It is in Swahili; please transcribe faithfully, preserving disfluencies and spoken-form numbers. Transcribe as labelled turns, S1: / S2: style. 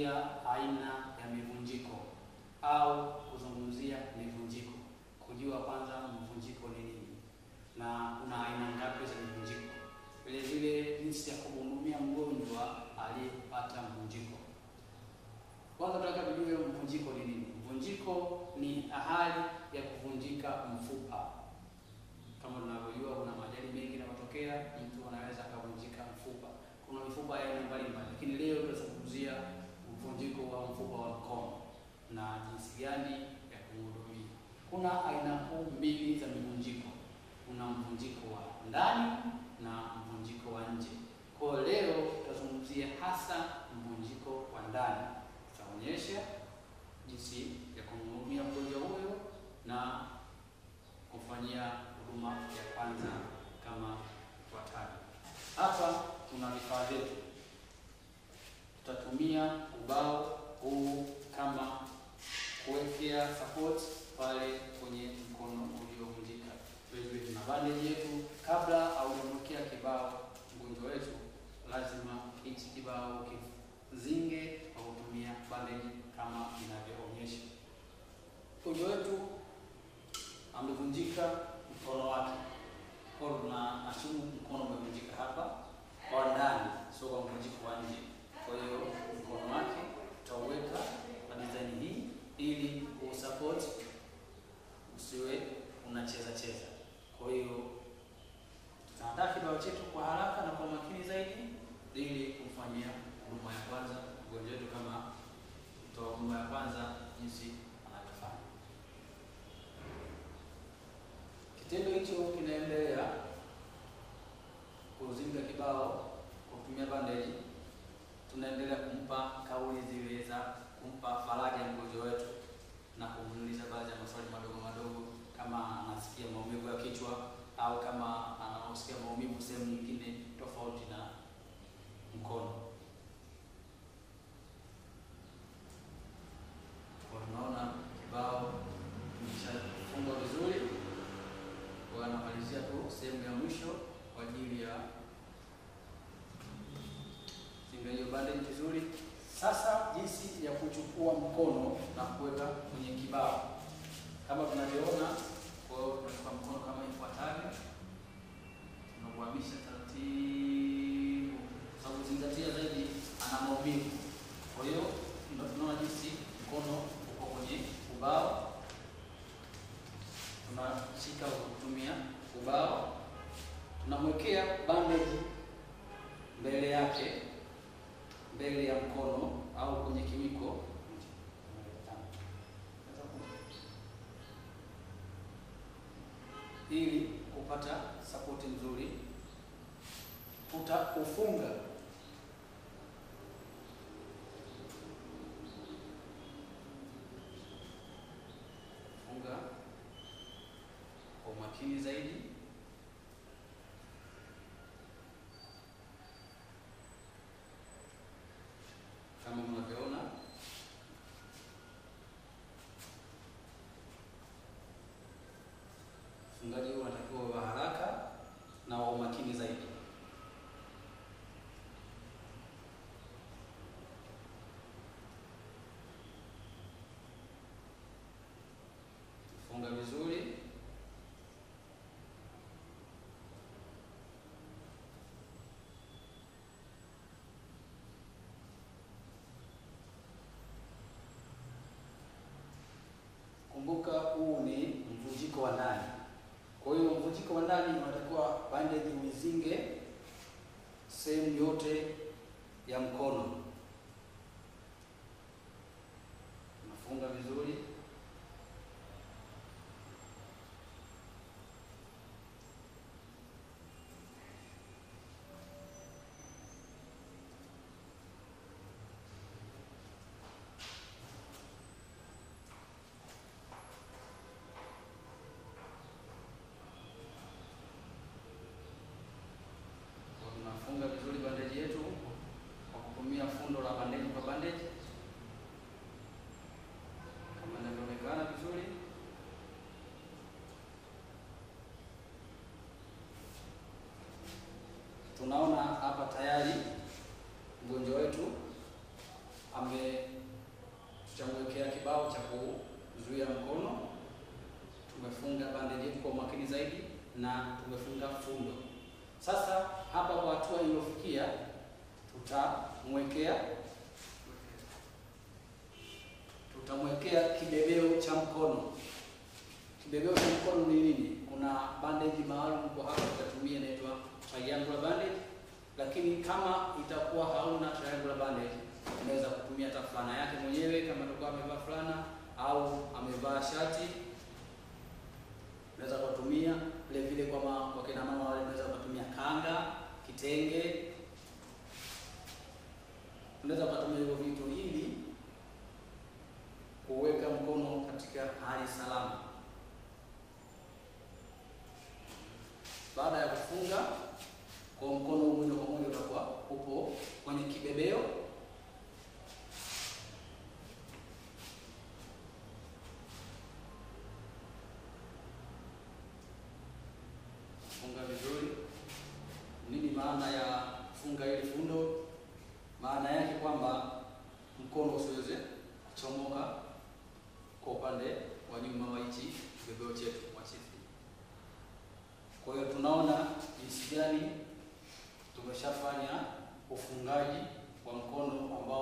S1: tutazungumzia aina ya mivunjiko au kuzungumzia mivunjiko, kujua kwanza mvunjiko ni nini na kuna aina ngapi za mivunjiko, vile vile jinsi ya kumhudumia mgonjwa aliyepata mvunjiko. Kwanza tunataka kujua mvunjiko ni nini. Mvunjiko ni hali ya kuvunjika mfupa. Kama tunavyojua kuna majali mengi yanatokea, mtu anaweza akavunjika mfupa. Kuna mifupa ya aina mbalimbali, lakini leo tutazungumzia mvunjiko wa mfupa wa mkono na jinsi gani ya kumhudumia. Kuna aina kuu mbili za mivunjiko. Kuna mvunjiko wa ndani na mvunjiko wa nje. Kwa leo tutazungumzia hasa mvunjiko wa ndani. Tutaonyesha jinsi ya kumhudumia mgonjwa huyo na kufanyia huduma ya kwanza kama ifuatavyo. Hapa tuna vifaa vyetu. Tutatumia ubao huu kama kuwekea support pale kwenye mkono uliovunjika. Vile vile tuna bandage yetu. Kabla haujaondokea kibao mgonjwa wetu, lazima hichi kibao kizinge kwa kutumia bandage kama inavyoonyesha. Mgonjwa wetu amevunjika mkono wake. Kwa na ashumu mkono umevunjika hapa kwa ndani, sio kwa mvunjiko wa nje. Kwa hiyo mkono wake tutaweka na design hii ili usupport usiwe unacheza cheza. Kwa hiyo tutaandaa kibao chetu kwa haraka na kwa makini zaidi ili kumfanyia huduma ya kwanza mgonjwa wetu kama mtoa huduma ya kwanza jinsi anavyofanya. Kitendo hicho kinaendelea kuzinga kibao kwa kutumia bandage. Tunaendelea kumpa kauli zile za kumpa faraja mgonjwa wetu na kumuuliza baadhi ya maswali madogo madogo, kama anasikia maumivu ya kichwa au kama anasikia maumivu sehemu nyingine tofauti na mkono. Kwa tunaona kibao kimeshafungwa vizuri, kwa anamalizia tu sehemu ya mwisho kwa ajili ya zinga hiyo bandage vizuri. Sasa jinsi ya kuchukua mkono na kuweka kwenye kibao. Kama tunavyoona, kwa hiyo tunachukua mkono kama ifuatavyo. Tunauhamisha taratibu. Sababu zingatia zaidi ana maumivu. Kwa hiyo ndio tunaona jinsi mkono uko kwenye ubao. Tunashika kwa kutumia ubao. Tunamwekea bandage mbele yake, mbele ya mkono au kwenye kiwiko ili kupata support nzuri. Utakufunga funga kwa makini zaidi. Kama mnavyoona, ufungaji huu unatakiwa wa haraka na wa umakini zaidi. Funga vizuri. Kumbuka huu ni mvunjiko wa ndani. Kwa hiyo mvunjiko wa ndani unatakiwa bandage uizinge sehemu yote ya mkono. Unafunga vizuri. Funga vizuri bandage yetu kwa kutumia fundo la bandage kwa bandage kama inavyoonekana vizuri. Tunaona hapa tayari mgonjwa wetu ame tutamwekea kibao cha kuzuia mkono, tumefunga bandage kwa makini zaidi na tumefunga fundo. Sasa hapa kwa hatua iliyofikia, tutamwekea tutamwekea kibebeo cha mkono. Kibebeo cha mkono ni nini? Kuna bandage maalum kwa hapa tutatumia, inaitwa triangular bandage, lakini kama itakuwa hauna triangular bandage, unaweza kutumia hata fulana yake mwenyewe, kama atakuwa amevaa fulana au amevaa shati, unaweza kutumia vile vile. Kwa ma, kwa kina mama wale unaweza kutumia kanga, kitenge, unaweza kutumia hivyo vitu ili kuweka mkono katika hali salama. Baada ya kufunga kwa mkono moja kwa moja utakuwa upo kwenye kibebeo. Funga vizuri. Nini maana ya funga ile fundo? Maana yake kwamba mkono usiweze kuchomoka kwa upande wa nyuma wa hichi kibebeo chetu wa chifu. Kwa hiyo tunaona jinsi gani tumeshafanya ufungaji wa mkono ambao